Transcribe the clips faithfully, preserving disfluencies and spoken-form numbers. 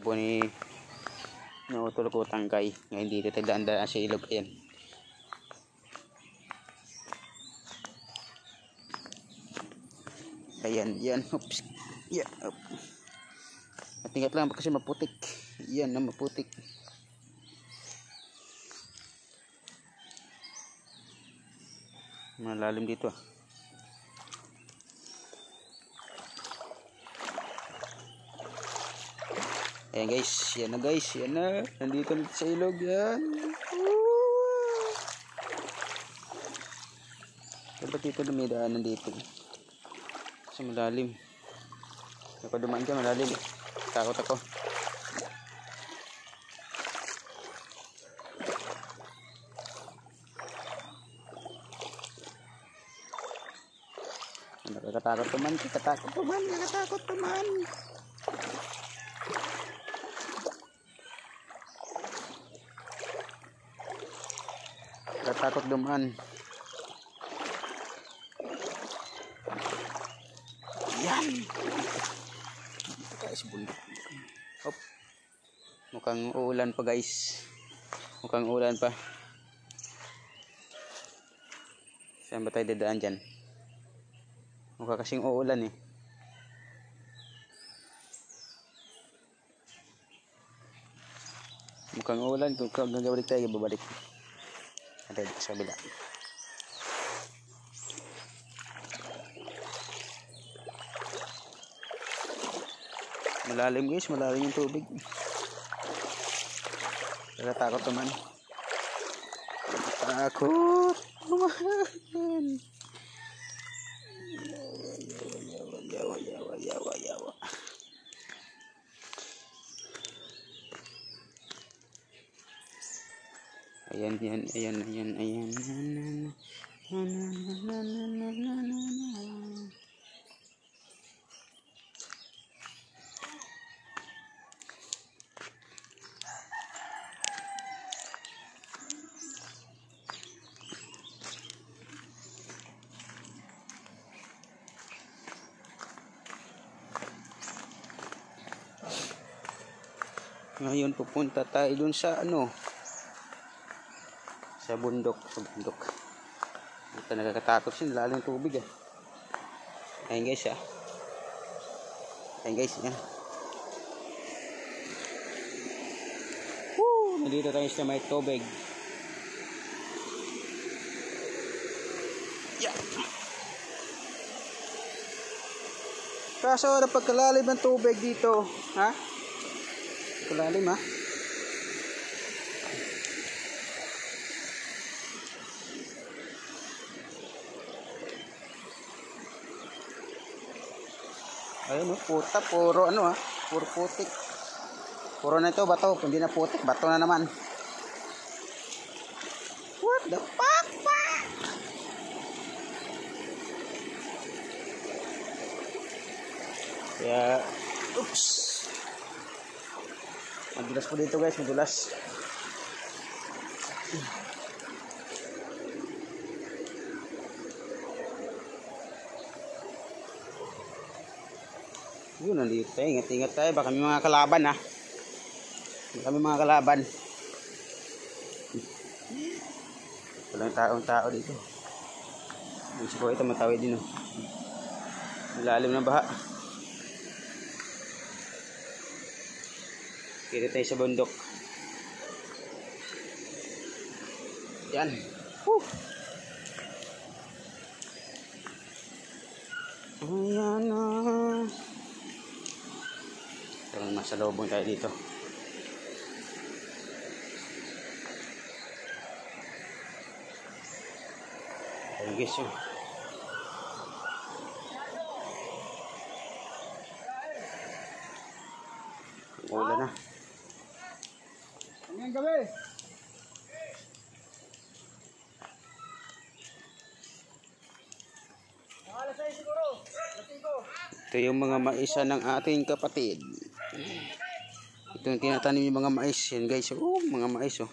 po ni nautol ko tangkay. Ngayon dito tayo daan-daan sa ilog. Ayan. Ayan, yan. Oops. Yeah. Op. Matingat lang kasi maputik. Yan na maputik. Malalim dito ah. Ayan guys, yan na guys, yan na. Nandito na sa ilog yan. Dapat dito dumidaan dito. Kasi malalim. Kapag dumaan ka malalim. Takot ako. Nakakatakot naman, nakakatakot naman, nakakatakot naman. Takot dumaan. Yan. Ito guys, bundok. Hop. Mukhang uulan pa guys. Mukhang uulan pa. Saan ba tayo dadaan dyan? Mukha kasing uulan eh. Mukhang uulan. Kung gagawin tayo, babalik. Ada di sebelah. Malalim guys, malalim yung tubig. Kaya takot teman. Takut teman. Yawa, yawa, yawa, yawa. Ayan, ayan, ayan, ayan, ayan, ayan. Ngayon pupunta tayo dun sa ano, sa bundok, sa bundok. Ito nakakatakot siya, lalim tubig ah. Ayan guys ah. Ayan guys, yan. Woo! Nandito tayo sa may tubig. Yeah. Kaso napagkalalim ng tubig dito, ha? Kalalim ha. Ayun, oh, puta, puro ano ah, puro putik. Puro na ito bato, hindi na putik, bato na naman. What the fuck? Kaya, oops. Madulas po dito guys, madulas. Yun, nandito tayo. Ingat-ingat tayo. Baka may mga kalaban ha. Baka may mga kalaban. Walang taong-tao dito. Siguro ito matawid din. Malalim ng baha. Kita tayo sa bundok. Yan. Woo! Ayan na. Parang masalubong tayo dito. Ayan guys yun. Ulan na. Ngayong gabi. Alas ay siguro. Latigo. Ito yung mga maisa ng ating kapatid. Ito yung tinatanim yung mga mais. Yan guys. Oh, mga mais oh.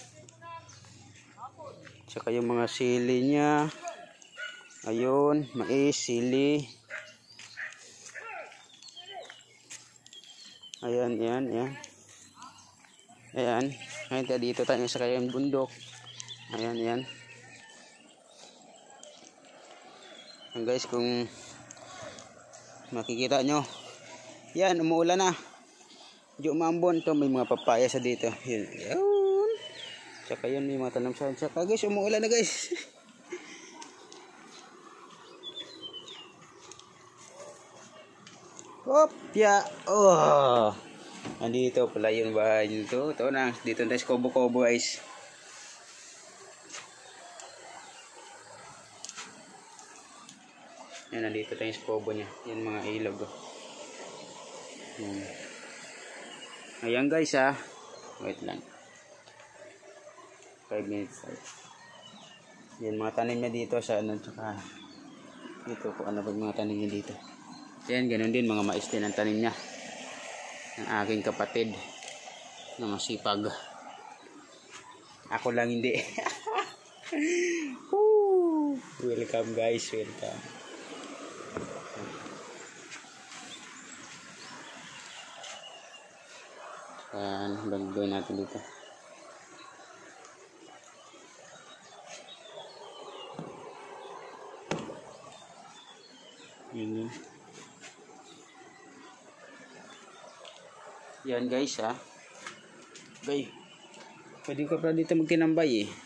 Tsaka yung mga sili niya. Ayun, mais, sili. Ayan, ayan, ayan. Ayan. Ngayon tayo dito tayo sa kayang bundok. Ayan, ayan. Ayan guys, kung makikita nyo. Yan, umuulan na. Medyo umambon to. May mga papaya sa dito. Yun. Yun. Tsaka yun, may mga tanong sa. Tsaka guys, umuulan na guys. Hop, ya. Oh. Andito pala yung bahay nito. Ito na. Dito na sa Kobo-Kobo guys. Yan, nandito tayo sa Kobo niya. Yan mga ilog. Oh. Hmm. Ayan guys ah. Wait lang. five minutes. Yan mga tanim niya dito sa ano. Tsaka dito kung ano ba yung mga tanim niya dito. Yan, ganun din mga mais din ang tanim niya. Ang aking kapatid na masipag. Ako lang hindi. Welcome guys, welcome. Yan, bagay natin dito. Yan, yan guys ha. Okay. Pwede ka pa dito magtinambay eh.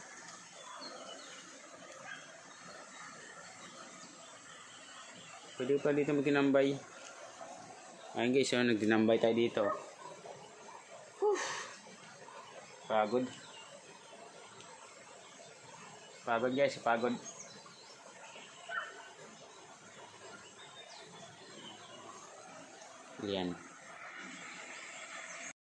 Pwede pa dito magtinambay. Ayun guys, so, nagtinambay tayo dito. Whew. Pagod. Pagod guys, pagod. Yan.